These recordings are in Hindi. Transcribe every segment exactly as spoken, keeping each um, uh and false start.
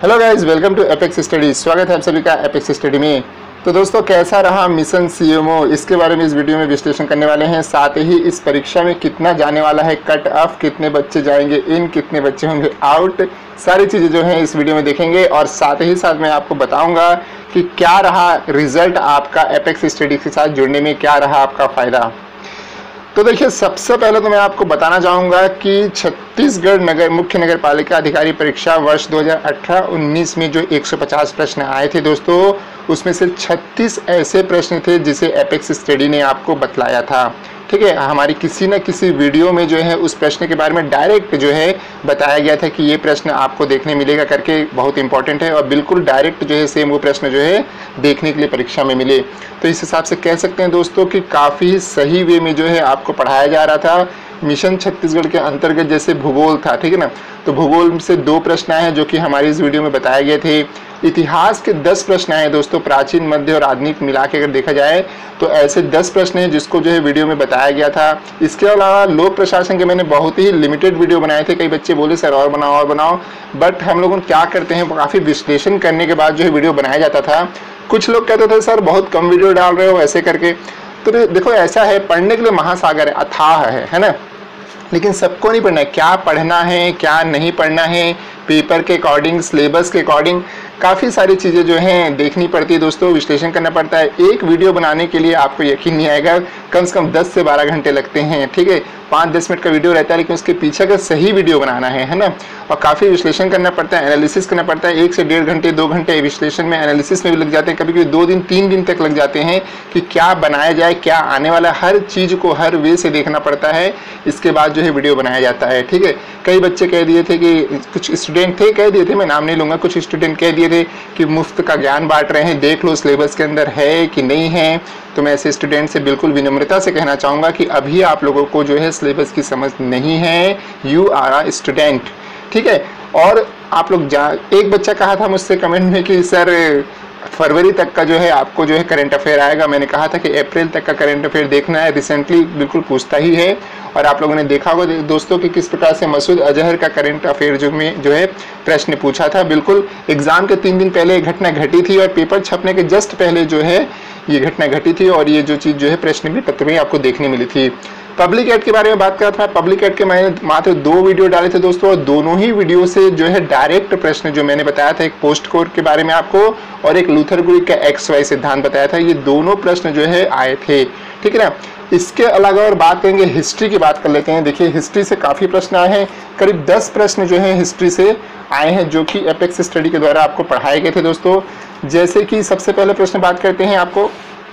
Hello guys, welcome to Apex Study. स्वागत है आप सभी का एपेक्स स्टडी में। तो दोस्तों, कैसा रहा मिशन सीएमओ, इसके बारे में इस वीडियो में विश्लेषण करने वाले हैं। साथ ही इस परीक्षा में कितना जाने वाला है कट ऑफ, कितने बच्चे जाएंगे इन, कितने बच्चे होंगे आउट, सारी चीज़ें जो हैं इस वीडियो में देखेंगे। और साथ ही साथ मैं आपको बताऊंगा कि क्या रहा रिजल्ट आपका एपेक्स स्टडी के साथ जुड़ने में, क्या रहा आपका फ़ायदा। तो देखिए, सबसे पहले तो मैं आपको बताना चाहूँगा कि छत्तीसगढ़ नगर मुख्य नगर पालिका अधिकारी परीक्षा वर्ष दो हज़ार अठारह उन्नीस में जो एक सौ पचास प्रश्न आए थे दोस्तों, उसमें से छत्तीस ऐसे प्रश्न थे जिसे एपेक्स स्टडी ने आपको बतलाया था। ठीक है, हमारी किसी न किसी वीडियो में जो है उस प्रश्न के बारे में डायरेक्ट जो है बताया गया था कि ये प्रश्न आपको देखने मिलेगा करके, बहुत इंपॉर्टेंट है। और बिल्कुल डायरेक्ट जो है सेम वो प्रश्न जो है देखने के लिए परीक्षा में मिले। तो इस हिसाब से कह सकते हैं दोस्तों कि काफ़ी सही वे में जो है आपको पढ़ाया जा रहा था। मिशन छत्तीसगढ़ के अंतर्गत जैसे भूगोल था, ठीक है ना, तो भूगोल से दो प्रश्न आए हैं जो कि हमारी इस वीडियो में बताए गए थे। इतिहास के दस प्रश्न आए दोस्तों, प्राचीन, मध्य और आधुनिक मिला के अगर देखा जाए तो ऐसे दस प्रश्न हैं जिसको जो है वीडियो में बताया गया था। इसके अलावा लोक प्रशासन के मैंने बहुत ही लिमिटेड वीडियो बनाए थे। कई बच्चे बोले सर और बनाओ और बनाओ, बट हम लोगों क्या करते हैं, काफ़ी विश्लेषण करने के बाद जो है वीडियो बनाया जाता था। कुछ लोग कहते थे सर बहुत कम वीडियो डाल रहे हो ऐसे करके। तो देखो, ऐसा है, पढ़ने के लिए महासागर है, अथाह है है ना, लेकिन सबको नहीं पढ़ना है। क्या पढ़ना है, क्या नहीं पढ़ना है, पेपर के अकॉर्डिंग, सिलेबस के अकॉर्डिंग काफ़ी सारी चीज़ें जो हैं देखनी पड़ती है दोस्तों, विश्लेषण करना पड़ता है। एक वीडियो बनाने के लिए आपको यकीन नहीं आएगा, कम से कम दस से बारह घंटे लगते हैं। ठीक है, पाँच दस मिनट का वीडियो रहता है, लेकिन उसके पीछे का सही वीडियो बनाना है है ना, और काफ़ी विश्लेषण करना पड़ता है, एनालिसिस करना पड़ता है। एक से डेढ़ घंटे दो घंटे विश्लेषण में, एनालिसिस में भी लग जाते हैं, कभी कभी दो दिन तीन दिन तक लग जाते हैं कि क्या बनाया जाए, क्या आने वाला, हर चीज़ को हर वे से देखना पड़ता है। इसके बाद जो है वीडियो बनाया जाता है। ठीक है, कई बच्चे कह दिए थे कि, कुछ स्टूडेंट थे कह दिए थे, मैं नाम नहीं लूँगा, कुछ स्टूडेंट कह दिए थे कि मुफ्त का ज्ञान बांट रहे हैं, देख लो सिलेबस के अंदर है कि नहीं है। तो मैं ऐसे स्टूडेंट से बिल्कुल विनम्रता से कहना चाहूँगा कि अभी आप लोगों को जो है सिलेबस की समझ नहीं है, यू आर अ स्टूडेंट। ठीक है, और आप लोग जा एक बच्चा कहा था मुझसे कमेंट में कि सर फरवरी तक का जो है आपको जो है करंट अफेयर आएगा। मैंने कहा था कि अप्रैल तक का करंट अफेयर देखना है, रिसेंटली बिल्कुल पूछता ही है। और आप लोगों ने देखा होगा दोस्तों कि किस प्रकार से मसूद अजहर का करंट अफेयर जो में जो है प्रश्न पूछा था। बिल्कुल एग्जाम के तीन दिन पहले एक घटना घटी थी और पेपर छपने के जस्ट पहले जो है ये घटना घटी थी, और ये जो चीज़ जो है प्रश्न भी पत्र में आपको देखने मिली थी। पब्लिक एड के बारे में बात कर रहा था। पब्लिक एड के मैंने मात्र दो वीडियो डाले थे दोस्तों, और दोनों ही वीडियो से जो है डायरेक्ट प्रश्न जो मैंने बताया था, एक पोस्ट कोड के बारे में आपको और एक लूथर गुरिक का एक्स वाई सिद्धांत बताया था, ये दोनों प्रश्न जो है आए थे। ठीक है ना, इसके अलावा और बात करेंगे हिस्ट्री की, बात कर लेते हैं। देखिए, हिस्ट्री से काफ़ी प्रश्न आए हैं, करीब दस प्रश्न जो है हिस्ट्री से आए हैं जो कि एपेक्स स्टडी के द्वारा आपको पढ़ाए गए थे दोस्तों। जैसे कि सबसे पहले प्रश्न बात करते हैं आपको,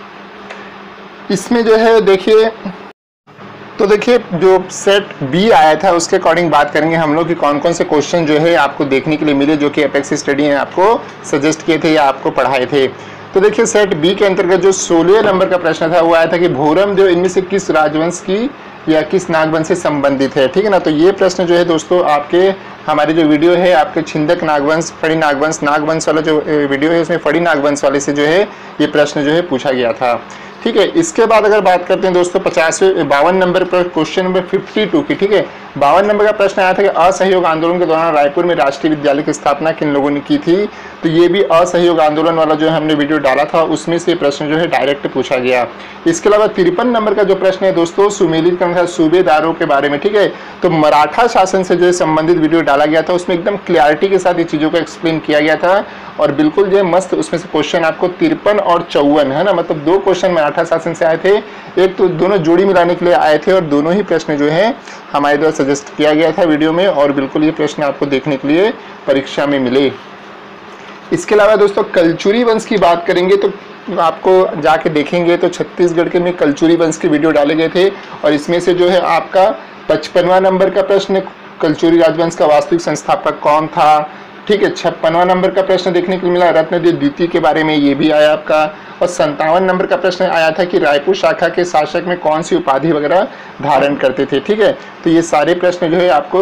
इसमें जो है देखिए, तो देखिए जो सेट बी आया था उसके अकॉर्डिंग बात करेंगे हम लोग कि कौन कौन से क्वेश्चन जो है आपको देखने के लिए मिले जो कि एपेक्स स्टडी ने आपको सजेस्ट किए थे या आपको पढ़ाए थे। तो देखिए, सेट बी के अंतर्गत जो सोलह नंबर का प्रश्न था वो आया था कि भोरम देव इनमें से किस राजवंश की या किस नागवंश से संबंधित है। ठीक है ना, तो ये प्रश्न जो है दोस्तों आपके हमारी जो वीडियो है आपके छिंदक नागवंश, फड़ी नागवंश, नागवंश वाला जो वीडियो है उसमें फड़ी नागवंश वाले से जो है ये प्रश्न जो है पूछा गया था। ठीक है, इसके बाद अगर बात करते हैं दोस्तों पचासवें बावन नंबर पर क्वेश्चन नंबर बावन की, ठीक है, बावन नंबर का प्रश्न आया था कि असहयोग आंदोलन के दौरान रायपुर में राष्ट्रीय विद्यालय की स्थापना किन लोगों ने की थी। तो ये भी असहयोग आंदोलन वाला जो हमने वीडियो डाला था उसमें से प्रश्न जो है डायरेक्ट पूछा गया। इसके अलावा तिरपन नंबर का जो प्रश्न है दोस्तों सुमेलित था सूबेदारों के बारे में। ठीक है, तो मराठा शासन से जो है संबंधित वीडियो डाला गया था, उसमें एकदम क्लियरिटी के साथ ये चीज़ों को एक्सप्लेन किया गया था और बिल्कुल जो है मस्त उसमें से क्वेश्चन आपको तिरपन और चौवन है ना, मतलब दो क्वेश्चन मराठा शासन से आए थे, एक तो दोनों जोड़ी मिलाने के लिए आए थे और दोनों ही प्रश्न जो है हमारे द्वारा सजेस्ट किया गया था वीडियो में, और बिल्कुल ये प्रश्न आपको देखने के लिए परीक्षा में मिले। इसके अलावा दोस्तों कलचुरी वंश की बात करेंगे तो आपको जाके देखेंगे तो छत्तीसगढ़ के में कलचुरी वंश के वीडियो डाले गए थे, और इसमें से जो है आपका पचपनवा नंबर का प्रश्न कलचुरी राजवंश का वास्तविक संस्थापक कौन था। ठीक है, छप्पनवा नंबर का प्रश्न देखने को मिला रत्नदेव द्वितीय के बारे में, ये भी आया आपका। और संतावन नंबर का प्रश्न आया था कि रायपुर शाखा के शासक में कौन सी उपाधि वगैरह धारण करते थे। ठीक है, तो ये सारे प्रश्न जो है आपको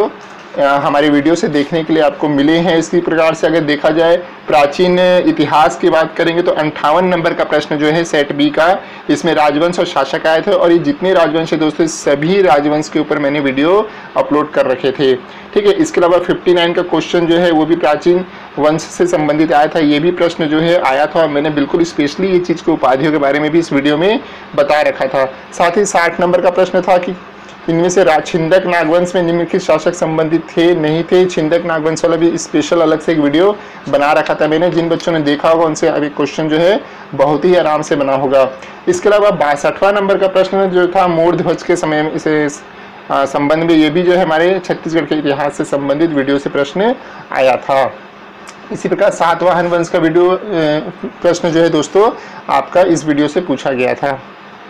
हमारे वीडियो से देखने के लिए आपको मिले हैं। इसी प्रकार से अगर देखा जाए प्राचीन इतिहास की बात करेंगे तो अंठावन नंबर का प्रश्न जो है सेट बी का, इसमें राजवंश और शासक आए थे और ये जितने राजवंश है दोस्तों सभी राजवंश के ऊपर मैंने वीडियो अपलोड कर रखे थे। ठीक है, इसके अलावा उनसठ का क्वेश्चन जो है वो भी प्राचीन वंश से संबंधित आया था, ये भी प्रश्न जो है आया था। मैंने बिल्कुल स्पेशली ये चीज़ को उपाधियों के बारे में भी इस वीडियो में बता रखा था। साथ ही साठ नंबर का प्रश्न था कि इनमें से छिंदक नागवंश में निम्नलिखित शासक संबंधित थे नहीं थे। छिंदक नागवंश वाला भी स्पेशल अलग से एक वीडियो बना रखा था मैंने, जिन बच्चों ने देखा होगा उनसे अभी क्वेश्चन जो है बहुत ही आराम से बना होगा। इसके अलावा बासठवां नंबर का प्रश्न जो था मोर ध्वज के समय में इसे संबंध में, ये भी जो है हमारे छत्तीसगढ़ के इतिहास से संबंधित वीडियो से प्रश्न आया था। इसी प्रकार सातवाहन वंश का वीडियो प्रश्न जो है दोस्तों आपका इस वीडियो से पूछा गया था।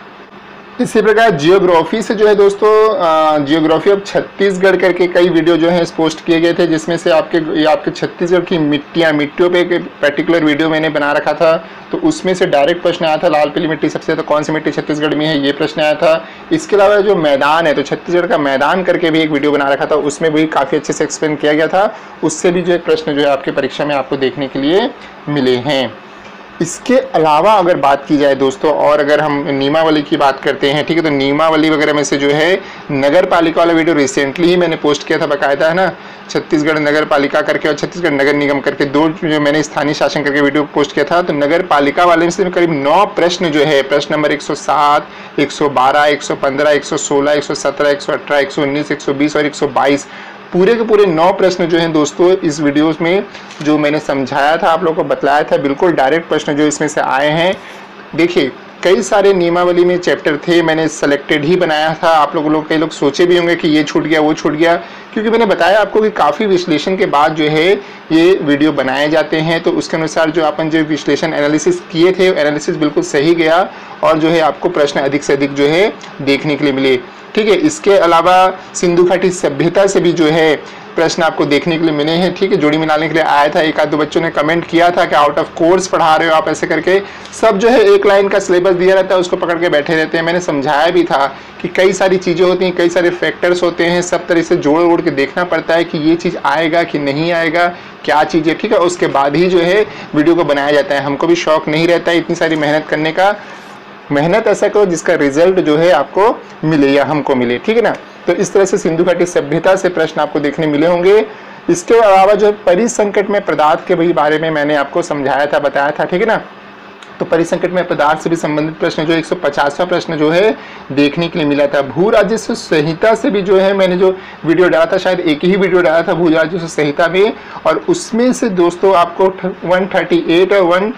इसी प्रकार जियोग्राफी से जो है दोस्तों जियोग्राफी ऑफ छत्तीसगढ़ करके कई वीडियो जो है पोस्ट किए गए थे, जिसमें से आपके ये आपके छत्तीसगढ़ की मिट्टियाँ मिट्टियों पे एक पर्टिकुलर वीडियो मैंने बना रखा था। तो उसमें से डायरेक्ट प्रश्न आया था लाल पीली मिट्टी सबसे तो कौन सी मिट्टी छत्तीसगढ़ में है, ये प्रश्न आया था। इसके अलावा जो मैदान है तो छत्तीसगढ़ का मैदान करके भी एक वीडियो बना रखा था, उसमें भी काफ़ी अच्छे से एक्सप्लेन किया गया था। उससे भी जो एक प्रश्न जो है आपकी परीक्षा में आपको देखने के लिए मिले हैं। इसके अलावा अगर बात की जाए दोस्तों और अगर हम नियमावली की बात करते हैं, ठीक है, तो नियमावली वगैरह में से जो है नगर पालिका वाला वीडियो रिसेंटली ही मैंने पोस्ट किया था बाकायदा, है ना, छत्तीसगढ़ नगर पालिका करके और छत्तीसगढ़ नगर निगम करके दो जो मैंने स्थानीय शासन करके वीडियो पोस्ट किया था। तो नगर पालिका वाले में से करीब नौ प्रश्न जो है, प्रश्न नंबर एक सौ सात, एक सौ बारह, एक सौ पंद्रह, एक सौ सोलह, एक सौ सत्रह, एक सौ अठारह, एक सौ उन्नीस, एक सौ बीस और एक सौ बाईस, पूरे के पूरे नौ प्रश्न जो हैं दोस्तों इस वीडियोस में जो मैंने समझाया था आप लोगों को बताया था, बिल्कुल डायरेक्ट प्रश्न जो इसमें से आए हैं। देखिए कई सारे नियमावली में चैप्टर थे, मैंने सेलेक्टेड ही बनाया था। आप लोग लोग कई लोग सोचे भी होंगे कि ये छूट गया वो छूट गया, क्योंकि मैंने बताया आपको कि काफ़ी विश्लेषण के बाद जो है ये वीडियो बनाए जाते हैं। तो उसके अनुसार जो अपन जो विश्लेषण एनालिसिस किए थे एनालिसिस बिल्कुल सही गया और जो है आपको प्रश्न अधिक से अधिक जो है देखने के लिए मिले। ठीक है, इसके अलावा सिंधु घाटी सभ्यता से भी जो है प्रश्न आपको देखने के लिए मिले हैं। ठीक है, जोड़ी मिलाने के लिए आया था, एक आध दो बच्चों ने कमेंट किया था कि आउट ऑफ कोर्स पढ़ा रहे हो आप ऐसे करके। सब जो है एक लाइन का सिलेबस दिया रहता है उसको पकड़ के बैठे रहते हैं। मैंने समझाया भी था कि कई सारी चीज़ें होती हैं, कई सारे फैक्टर्स होते हैं, सब तरह से जोड़ जोड़ के देखना पड़ता है कि ये चीज़ आएगा कि नहीं आएगा, क्या चीज़ है। ठीक है, उसके बाद ही जो है वीडियो को बनाया जाता है। हमको भी शौक नहीं रहता है इतनी सारी मेहनत करने का। मेहनत ऐसा करो जिसका रिजल्ट जो है आपको मिले या हमको मिले, ठीक है ना। तो इस तरह से सिंधु घाटी सभ्यता से प्रश्न आपको देखने मिले होंगे। इसके अलावा जो परिसंकट में पदार्थ के भी बारे में मैंने आपको समझाया था, बताया था, ठीक है ना। तो परिसंकट में पदार्थ से भी संबंधित प्रश्न जो एक सौ पचासवां प्रश्न जो है देखने के लिए मिला था। भू राजस्व संहिता से भी जो है मैंने जो वीडियो डाला था, शायद एक ही वीडियो डाला था भू राजस्व संहिता में, और उसमें से दोस्तों आपको एक सौ अड़तीस और वन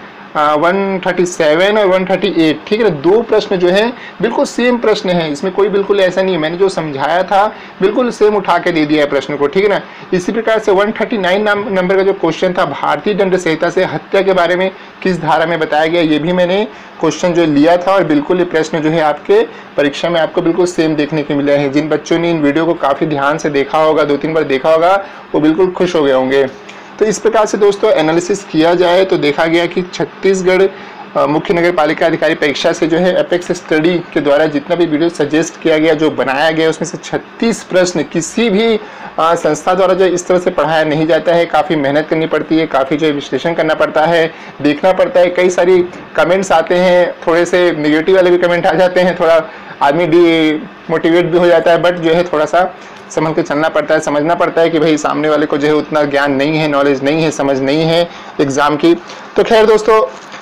वन थर्टी सेवन और वन थर्टी एट, ठीक है ना, दो प्रश्न जो है बिल्कुल सेम प्रश्न है, इसमें कोई बिल्कुल ऐसा नहीं है। मैंने जो समझाया था बिल्कुल सेम उठा के दे दिया है प्रश्न को, ठीक है ना। इसी प्रकार से एक सौ उनतालीस नंबर का जो क्वेश्चन था भारतीय दंड संहिता से हत्या के बारे में किस धारा में बताया गया, ये भी मैंने क्वेश्चन जो लिया था और बिल्कुल ये प्रश्न जो है आपके परीक्षा में आपको बिल्कुल सेम देखने को मिला है। जिन बच्चों ने इन वीडियो को काफ़ी ध्यान से देखा होगा, दो तीन बार देखा होगा, वो बिल्कुल खुश हो गए होंगे। तो इस प्रकार से दोस्तों एनालिसिस किया जाए तो देखा गया कि छत्तीसगढ़ मुख्य नगर पालिका अधिकारी परीक्षा से जो है एपेक्स स्टडी के द्वारा जितना भी वीडियो सजेस्ट किया गया, जो बनाया गया, उसमें से छत्तीस प्रश्न किसी भी आ, संस्था द्वारा जो इस तरह से पढ़ाया नहीं जाता है। काफ़ी मेहनत करनी पड़ती है, काफ़ी जो है विश्लेषण करना पड़ता है, देखना पड़ता है। कई सारी कमेंट्स आते हैं, थोड़े से निगेटिव वाले भी कमेंट आ जाते हैं, थोड़ा आदमी डी मोटिवेट भी हो जाता है, बट जो है थोड़ा सा समझ के चलना पड़ता है, समझना पड़ता है कि भाई सामने वाले को जो है उतना ज्ञान नहीं है, नॉलेज नहीं है, समझ नहीं है एग्जाम की। तो खैर दोस्तों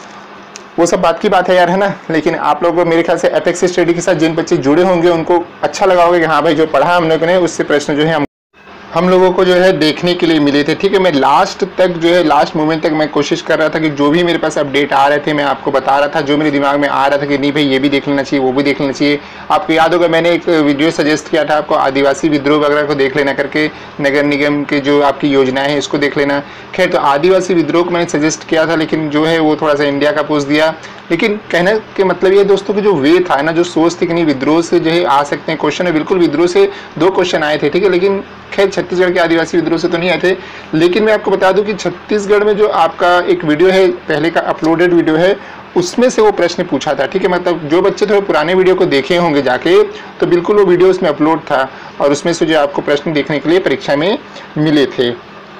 वो सब बात की बात है यार, है ना। लेकिन आप लोगों को मेरे ख्याल से एपेक्स स्टडी के साथ जिन बच्चे जुड़े होंगे उनको अच्छा लगा होगा कि हाँ भाई जो पढ़ा हम लोगों ने उससे प्रश्न जो है हम हम लोगों को जो है देखने के लिए मिले थे। ठीक है, मैं लास्ट तक जो है लास्ट मोमेंट तक मैं कोशिश कर रहा था कि जो भी मेरे पास अपडेट आ रहे थे मैं आपको बता रहा था, जो मेरे दिमाग में आ रहा था कि नहीं भाई ये भी देख लेना चाहिए, वो भी देख लेना चाहिए। आपको याद होगा मैंने एक वीडियो सजेस्ट किया था आपको, आदिवासी विद्रोह वगैरह को देख लेना करके, नगर निगम के जो आपकी योजनाएं हैं इसको देख लेना। खैर, तो आदिवासी विद्रोह को मैंने सजेस्ट किया था, लेकिन जो है वो थोड़ा सा इंडिया का पोस्ट दिया। लेकिन कहने के मतलब ये दोस्तों कि जो वे था ना, जो सोच थी कि नहीं विद्रोह से जो है आ सकते हैं क्वेश्चन है, बिल्कुल विद्रोह से दो क्वेश्चन आए थे, ठीक है। लेकिन खैर छत्तीसगढ़ के आदिवासी विद्रोह से तो नहीं आए थे। लेकिन मैं आपको बता दूं कि छत्तीसगढ़ में जो आपका एक वीडियो है पहले का अपलोडेड वीडियो है, उसमें से वो प्रश्न पूछा था, ठीक है। मतलब जो बच्चे थोड़े पुराने वीडियो को देखे होंगे जाके, तो बिल्कुल वो वीडियो उसमें अपलोड था और उसमें से जो आपको प्रश्न देखने के लिए परीक्षा में मिले थे।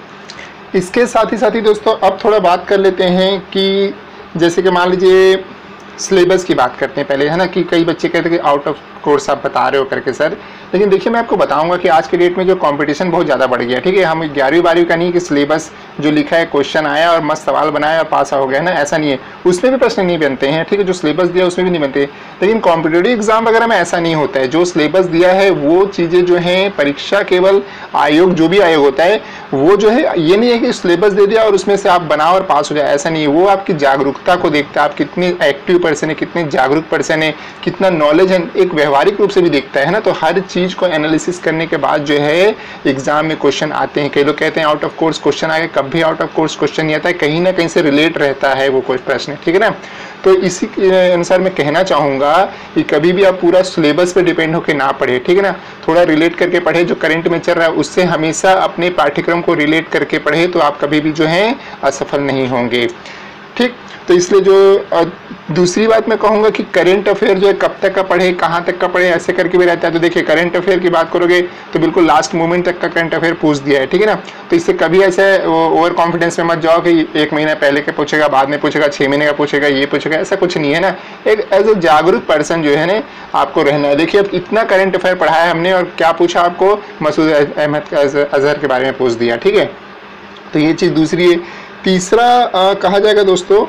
इसके साथ ही साथ ही दोस्तों अब थोड़ा बात कर लेते हैं कि जैसे कि मान लीजिए सिलेबस की बात करते हैं पहले, है ना, कि कई बच्चे कहते हैं कि आउट ऑफ कोर्स आप बता रहे हो करके सर, लेकिन देखिए मैं आपको बताऊंगा कि आज के डेट में जो कंपटीशन बहुत ज़्यादा बढ़ गया, ठीक है। हम ग्यारहवीं बारहवीं का नहीं कि सिलेबस जो लिखा है क्वेश्चन आया और मस्त सवाल बनाया और पास हो गया, ना, ऐसा नहीं है। उसमें भी प्रश्न नहीं बनते हैं, ठीक है, जो सिलेबस दिया उसमें भी नहीं बनते। लेकिन कॉम्पिटेटिव एग्जाम वगैरह में ऐसा नहीं होता है। जो सिलेबस दिया है वो चीज़ें जो हैं, परीक्षा केवल आयोग, जो भी आयोग होता है वो जो है, ये नहीं है कि सिलेबस दे दिया और उसमें से आप बनाओ और पास हो जाए, ऐसा नहीं है। वो आपकी जागरूकता को देखता है, आप कितने एक्टिव पर्सन है, कितने जागरूक पर्सन है, कितना नॉलेज है, एक व्यवहारिक रूप से भी देखता है ना। तो हर चीज़ को एनालिसिस करने के बाद जो है एग्जाम में क्वेश्चन आते हैं। कई लोग कहते हैं आउट ऑफ कोर्स क्वेश्चन आ गए, कभी आउट ऑफ कोर्स क्वेश्चन नहीं आता है, कहीं ना कहीं से रिलेट रहता है वो प्रश्न, ठीक है ना। तो इसी के अनुसार मैं कहना चाहूँगा कि कभी भी आप पूरा सिलेबस पे डिपेंड होकर ना पढ़े, ठीक है ना, थोड़ा रिलेट करके पढ़े, जो करंट में चल रहा है उससे हमेशा अपने पाठ्यक्रम को रिलेट करके पढ़े, तो आप कभी भी जो है असफल नहीं होंगे, ठीक। तो इसलिए जो दूसरी बात मैं कहूँगा कि करंट अफेयर जो है कब तक का पढ़े, कहाँ तक का पढ़े, ऐसे करके भी रहता है। तो देखिए करंट अफेयर की बात करोगे तो बिल्कुल लास्ट मोमेंट तक का करंट अफेयर पूछ दिया है, ठीक है ना। तो इससे कभी ऐसे ओवर कॉन्फिडेंस में मत जाओ कि एक महीना पहले का पूछेगा, बाद में पूछेगा, छः महीने का पूछेगा, ये पूछेगा, ऐसा कुछ नहीं है ना। एक एज ए जागरूक पर्सन जो है ना आपको रहना है। देखिए अब इतना करंट अफेयर पढ़ाया हमने और क्या पूछा आपको, मसूद अहमद अजहर के बारे में पूछ दिया, ठीक है। तो ये चीज़ दूसरी है। तीसरा आ, कहा जाएगा दोस्तों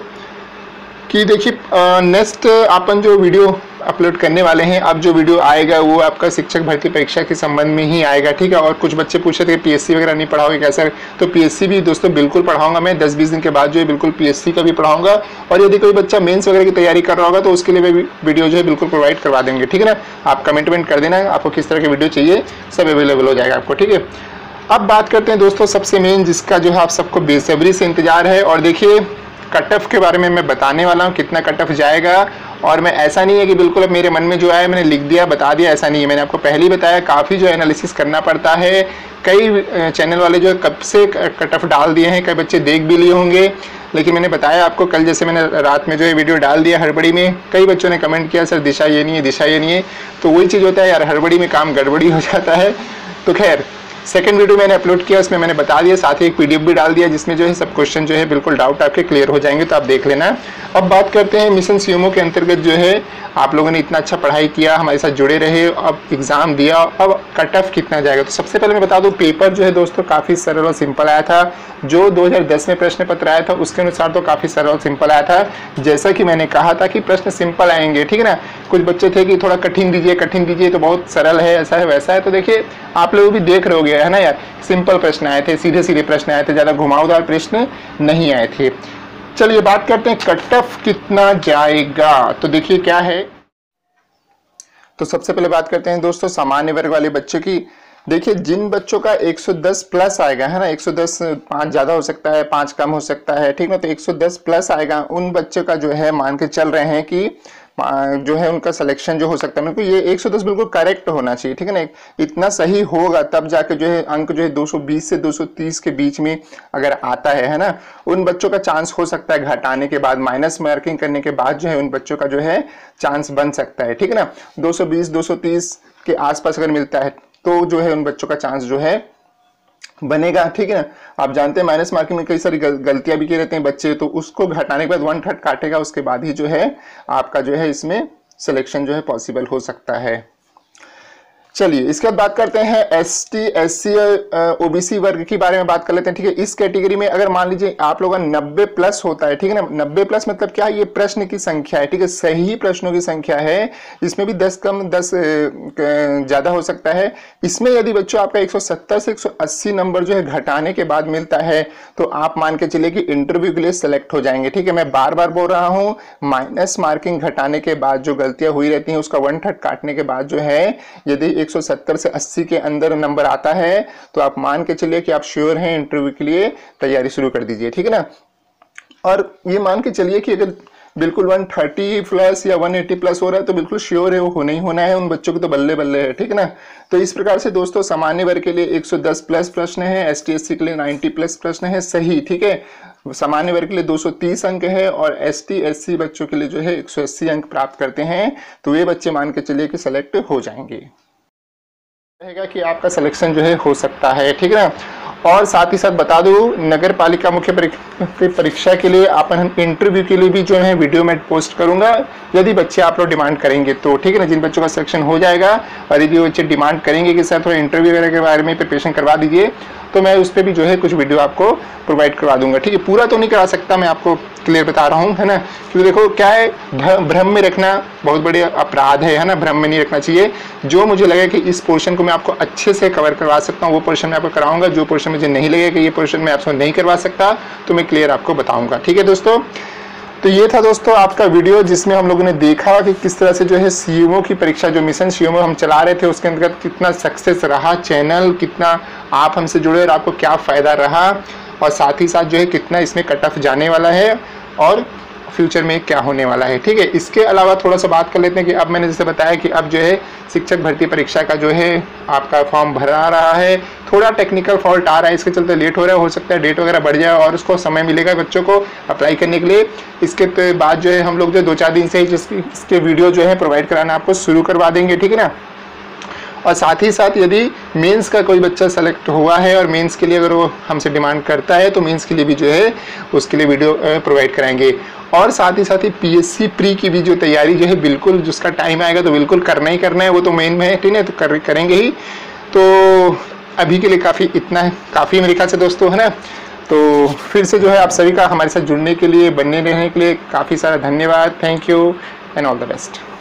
कि देखिए नेक्स्ट अपन जो वीडियो अपलोड करने वाले हैं, अब जो वीडियो आएगा वो आपका शिक्षक भर्ती परीक्षा के संबंध में ही आएगा, ठीक है। और कुछ बच्चे पूछे थे कि पीएससी वगैरह नहीं पढ़ाओगे क्या सर, तो पीएससी भी दोस्तों बिल्कुल पढ़ाऊंगा मैं। दस बीस दिन के बाद जो है बिल्कुल पीएससी का भी पढ़ाऊंगा। और यदि कोई बच्चा मेंस वगैरह की तैयारी कर रहा होगा तो उसके लिए भी वीडियो जो है बिल्कुल प्रोवाइड करवा देंगे, ठीक है ना। आप कमेंट वेंट कर देना आपको किस तरह की वीडियो चाहिए, सब अवेलेबल हो जाएगा आपको, ठीक है। अब बात करते हैं दोस्तों सबसे मेन जिसका जो है आप सबको बेसब्री से इंतजार है, और देखिए कट ऑफ के बारे में मैं बताने वाला हूँ कितना कट ऑफ जाएगा। और मैं ऐसा नहीं है कि बिल्कुल अब मेरे मन में जो आया मैंने लिख दिया बता दिया, ऐसा नहीं है। मैंने आपको पहले ही बताया काफ़ी जो एनालिसिस करना पड़ता है। कई चैनल वाले जो कब से कट ऑफ डाल दिए हैं, कई बच्चे देख भी लिए होंगे, लेकिन मैंने बताया आपको कल, जैसे मैंने रात में जो है वीडियो डाल दिया हड़बड़ी में, कई बच्चों ने कमेंट किया सर दिशा ये नहीं है, दिशा ये नहीं है। तो वही चीज़ होता है यार, हड़बड़ी में काम गड़बड़ी हो जाता है। तो खैर सेकंड वीडियो मैंने अपलोड किया, उसमें मैंने बता दिया, साथ ही एक पीडीएफ भी डाल दिया जिसमें जो है सब क्वेश्चन जो है बिल्कुल डाउट आपके क्लियर हो जाएंगे, तो आप देख लेना। अब बात करते हैं मिशन सीएमओ के अंतर्गत जो है आप लोगों ने इतना अच्छा पढ़ाई किया, हमारे साथ जुड़े रहे, अब एग्जाम दिया, अब कट ऑफ कितना जाएगा। तो सबसे पहले मैं बता दूं पेपर जो है दोस्तों काफ़ी सरल और सिंपल आया था। जो दो हज़ार दस में प्रश्न पत्र आया था उसके अनुसार तो काफ़ी सरल और सिंपल आया था। जैसा कि मैंने कहा था कि प्रश्न सिंपल आएंगे, ठीक है ना। कुछ बच्चे थे कि थोड़ा कठिन दीजिए कठिन दीजिए, तो बहुत सरल है, ऐसा है वैसा है। तो देखिए आप लोग भी देख रहे होगे, है ना यार, सिंपल प्रश्न आए थे, सीधे सीधे प्रश्न आए थे, ज़्यादा घुमावदार प्रश्न नहीं आए थे। चलिए बात करते हैं कट ऑफ कितना जाएगा। तो देखिए क्या है, तो सबसे पहले बात करते हैं दोस्तों सामान्य वर्ग वाले बच्चों की। देखिए जिन बच्चों का एक सौ दस प्लस आएगा, है ना, एक सौ दस, पाँच ज़्यादा हो सकता है, पाँच कम हो सकता है, ठीक है, तो एक सौ दस प्लस आएगा, उन बच्चों का जो है मान के चल रहे हैं कि जो है उनका सिलेक्शन जो हो सकता है, मेरे को ये एक सौ दस बिल्कुल करेक्ट होना चाहिए, ठीक है ना। इतना सही होगा तब जाके जो है अंक जो है दो सौ बीस से दो सौ तीस के बीच में अगर आता है, है ना, उन बच्चों का चांस हो सकता है घटाने के बाद, माइनस मार्किंग करने के बाद जो है उन बच्चों का जो है चांस बन सकता है, ठीक है ना। दो सौ बीस दो सौ तीस के आसपास अगर मिलता है तो जो है उन बच्चों का चांस जो है बनेगा, ठीक है ना। आप जानते हैं माइनस मार्किंग में कई सारी गल, गलतियां भी की रहते हैं बच्चे, तो उसको घटाने के बाद वन थर्ड काटेगा, उसके बाद ही जो है आपका जो है इसमें सिलेक्शन जो है पॉसिबल हो सकता है। चलिए इसके बाद बात करते हैं S T S C OBC वर्ग के बारे में बात कर लेते हैं, ठीक है। इस कैटेगरी में अगर मान लीजिए आप लोगों का नब्बे प्लस होता है, ठीक है ना, नब्बे प्लस मतलब क्या है, ये प्रश्न की संख्या है, ठीक है, सही प्रश्नों की संख्या है, इसमें भी दस कम दस ज्यादा हो सकता है। इसमें यदि बच्चों आपका एक सौ सत्तर से एक सौ अस्सी नंबर जो है घटाने के बाद मिलता है तो आप मान के चलिए कि इंटरव्यू के लिए सेलेक्ट हो जाएंगे, ठीक है। मैं बार बार बोल रहा हूँ, माइनस मार्किंग घटाने के बाद जो गलतियां हुई रहती हैं उसका वन थर्ड काटने के बाद जो है यदि एक सौ सत्तर से अस्सी के अंदर नंबर आता है तो आप मान के चलिए कि आप श्योर हैं, इंटरव्यू के लिए तैयारी शुरू कर दीजिए, ठीक है ना। और ये मान के चलिए कि अगर बिल्कुल एक सौ तीस प्लस या एक सौ अस्सी प्लस हो रहा है तो बिल्कुल श्योर है वो होना ही होना है, उन बच्चों को तो बल्ले बल्ले है, ठीक है ना। तो इस प्रकार से दोस्तों सामान्य वर्ग के लिए एक सौ दस प्लस प्रश्न है, एस टी एस सी के लिए नब्बे प्लस प्रश्न है, सही, ठीक है। सामान्य वर्ग के लिए दो सौ तीस अंक है और एस टी एस सी बच्चों के लिए जो है एक सौ अस्सी अंक प्राप्त करते हैं, तो वे बच्चे मान के चलिए कि सेलेक्ट हो जाएंगे, रहेगा कि आपका सिलेक्शन जो है हो सकता है, ठीक है ना। और साथ ही साथ बता दूं, नगर पालिका मुख्य परीक्षा के लिए अपन इंटरव्यू के लिए भी जो है वीडियो मैं पोस्ट करूंगा, यदि बच्चे आप लोग डिमांड करेंगे तो, ठीक है ना। जिन बच्चों का सिलेक्शन हो जाएगा और यदि बच्चे डिमांड करेंगे कि सर थोड़ा इंटरव्यू वगैरह के बारे में प्रिपरेशन करवा दीजिए, तो मैं उस पर भी जो है कुछ वीडियो आपको प्रोवाइड करवा दूंगा, ठीक है। पूरा तो नहीं करा सकता, मैं आपको क्लियर बता रहा हूँ, है ना। क्योंकि देखो क्या है, भ्रम में रखना बहुत बड़े अपराध है, है ना। भ्रम में नहीं रखना चाहिए। जो मुझे लगे कि इस पोर्शन को मैं आपको अच्छे से कवर करवा सकता हूँ वो पोर्शन मैं आपको कराऊंगा। जो पोर्शन मुझे नहीं लगे कि ये पोर्शन मैं आपको नहीं करवा सकता तो मैं क्लियर आपको बताऊंगा, ठीक है दोस्तों। तो ये था दोस्तों आपका वीडियो जिसमें हम लोगों ने देखा कि किस तरह से जो है सीएमओ की परीक्षा, जो मिशन सीएमओ हम चला रहे थे उसके अंतर्गत कितना सक्सेस रहा चैनल, कितना आप हमसे जुड़े और आपको क्या फ़ायदा रहा, और साथ ही साथ जो है कितना इसमें कट ऑफ जाने वाला है और फ्यूचर में क्या होने वाला है, ठीक है। इसके अलावा थोड़ा सा बात कर लेते हैं कि अब मैंने जैसे बताया कि अब जो है शिक्षक भर्ती परीक्षा का जो है आपका फॉर्म भरा रहा है, थोड़ा टेक्निकल फॉल्ट आ रहा है, इसके चलते लेट हो रहा है, हो सकता है डेट वगैरह बढ़ जाए और उसको समय मिलेगा बच्चों को अप्लाई करने के लिए। इसके बाद जो है हम लोग जो दो चार दिन से इसके वीडियो जो है प्रोवाइड कराना आपको शुरू करवा देंगे, ठीक है ना। और साथ ही साथ यदि मेंस का कोई बच्चा सेलेक्ट हुआ है और मेंस के लिए अगर वो हमसे डिमांड करता है तो मेंस के लिए भी जो है उसके लिए वीडियो प्रोवाइड कराएंगे। और साथ ही साथ ही पीएससी प्री की भी जो तैयारी जो है बिल्कुल, जिसका टाइम आएगा तो बिल्कुल करना ही करना है, वो तो मेन में है, ठीक है, तो कर, करेंगे ही। तो अभी के लिए काफ़ी इतना है, काफ़ी मेरे ख्याल से दोस्तों, है ना। तो फिर से जो है आप सभी का हमारे साथ जुड़ने के लिए, बनने रहने के लिए काफ़ी सारा धन्यवाद। Thank you and all the best.